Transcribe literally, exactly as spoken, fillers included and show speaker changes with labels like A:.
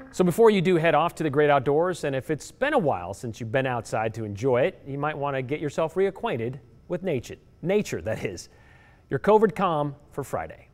A: So before you do head off to the great outdoors, and if it's been a while since you've been outside to enjoy it, you might want to get yourself reacquainted with nature. Nature, that is. Your COVID calm for Friday.